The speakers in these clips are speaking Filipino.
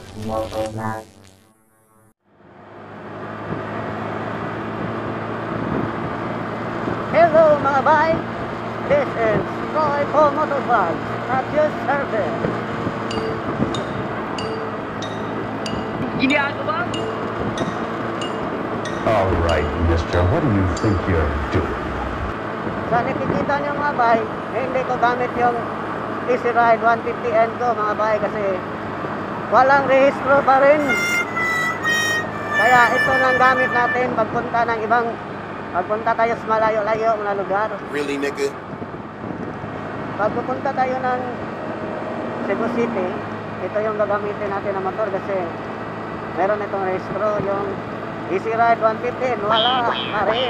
MotoVlogs. Hello mga bay! This is Troy for MotoVlogs at your service. Ginagawa? Alright, mister, what do you think you're doing? Sa nakikita nyo mga bay, hindi ko gamit yung Easyride 150N ko mga bay kasi walang rehistro pa rin. Kaya ito nang gamit natin pagpunta ng ibang, pagpunta tayo sa malayo-layo na lugar. Really, nigga? Pag pupunta tayo ng Cebu City, ito yung gagamitin natin na motor kasi meron itong rehistro. Yung Easyride 150N, wala pa rin.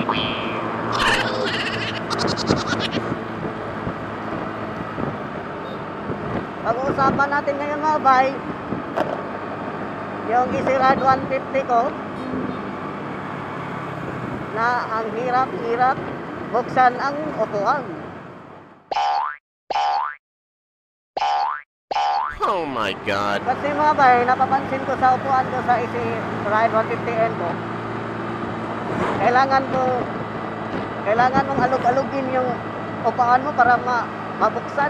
Pag-uusapan natin ngayon mga bay, yung Easyride 150 ko na ang hirap-hirap buksan ang Upo-An. Oh my God. Kasi mga bay, napapansin ko sa Upo-An ko sa Easyride 150N ko, kailangan mong alug-alugin yung Upo-An mo para mabuksan.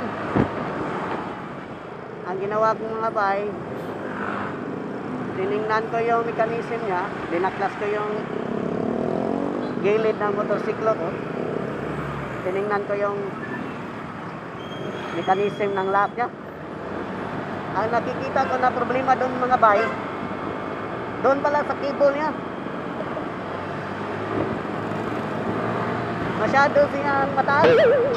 Ang ginawa ko mga bay, tiningnan ko yung mechanism niya, dinaklas ko yung gilid ng motorsiklo ko, tiningnan ko yung mechanism ng lock niya. Ang nakikita ko na problema doon mga bay, doon pala sa cable niya. Masyado siyang mataas.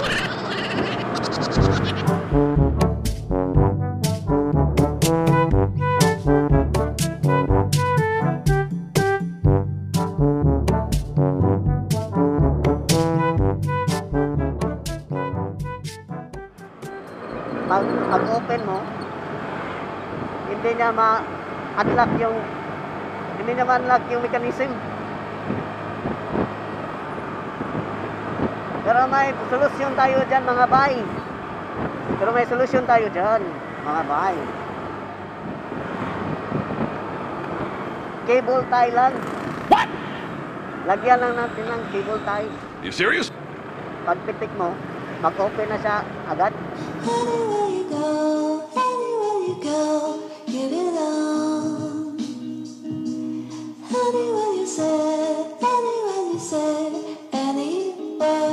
Pag-open mo, hindi niya ma-unlock yung mechanism. Pero may solusyon tayo dyan mga bay. Cable tie lang. What? Lagyan lang natin ng cable tie. You serious? Pagpitik mo, mag-open na siya agad. Anywhere you go, give it on. Anywhere you say, anywhere.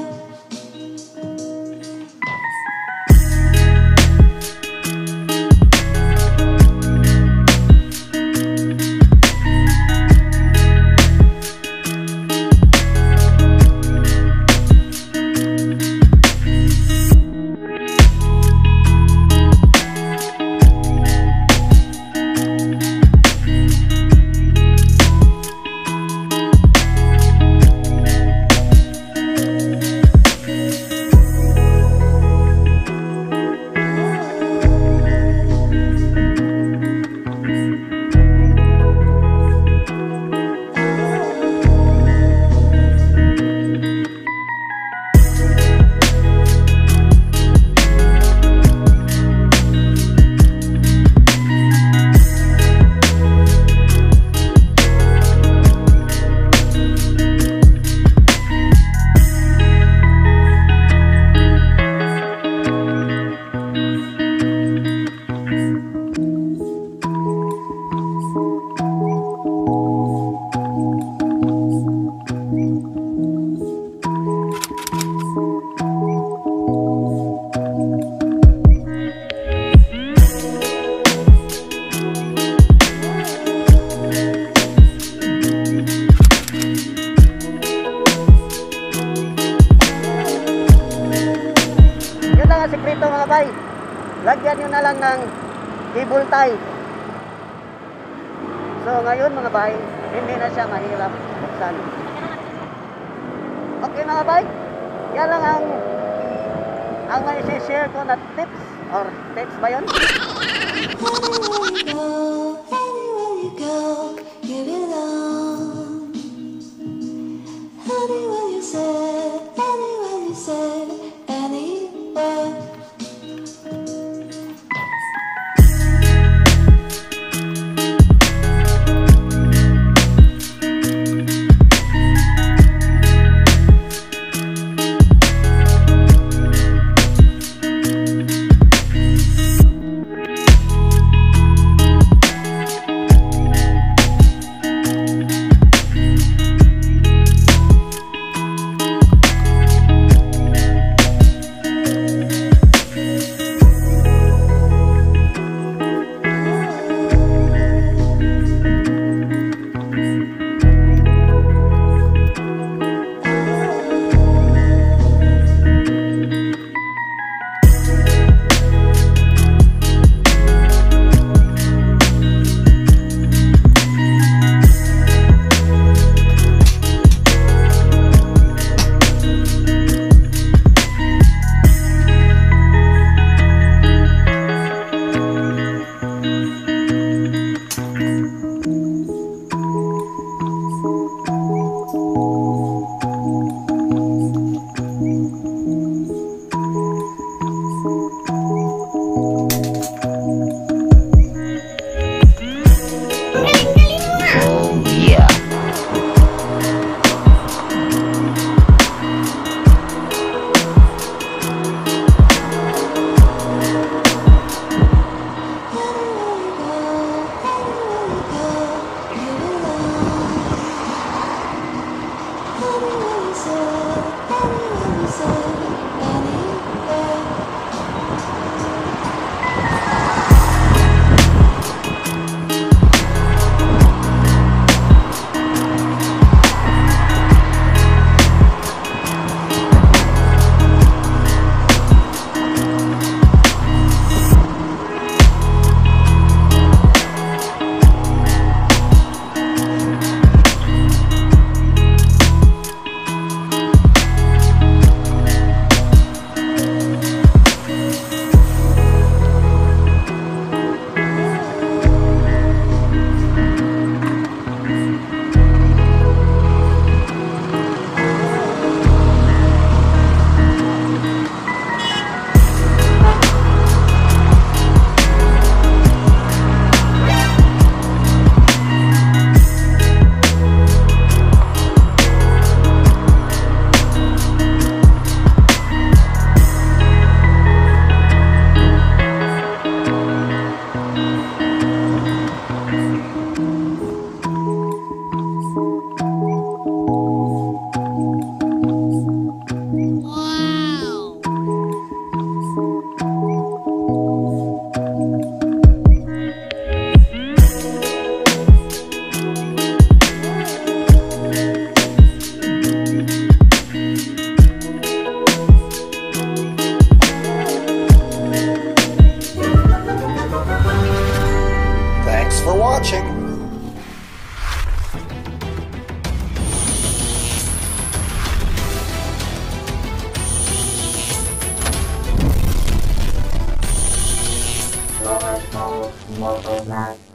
Sikreto mga bay, lagyan nyo na lang ng cable tie. So ngayon mga bay, hindi na siya mahirap buksan. Okay mga bay, yan lang ang may share ko na tips or tips ba yun? Anywhere you go, give it on. Anywhere you say, anywhere. for watching. MotoVlogs.